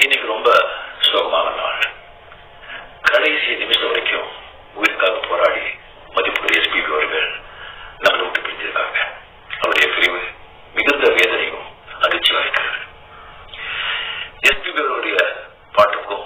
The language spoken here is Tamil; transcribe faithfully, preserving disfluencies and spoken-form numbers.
இன்னைக்கு ரொம்ப சோகமான நாள். கடைசி நிமிஷம் வரைக்கும் உயிருக்காக போராடி மதிப்புடைய எஸ்பிபி அவர்கள் நம்மளை விட்டு பிரிஞ்சிருக்காங்க. அவருடைய பிரிவு மிகுந்த வேதனையும் அதிர்ச்சியா இருக்கிறது. எஸ்பிபி அவருடைய பாட்டுக்கும்